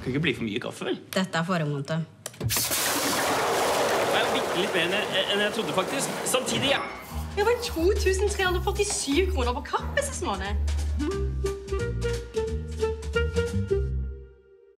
Kan ikke bli for mye kaffe, vel? Dette forrige måned. Det bitte litt mer enn jeg trodde, faktisk. Samtidig, ja. Det var 2347 kroner på kaffesesmåned.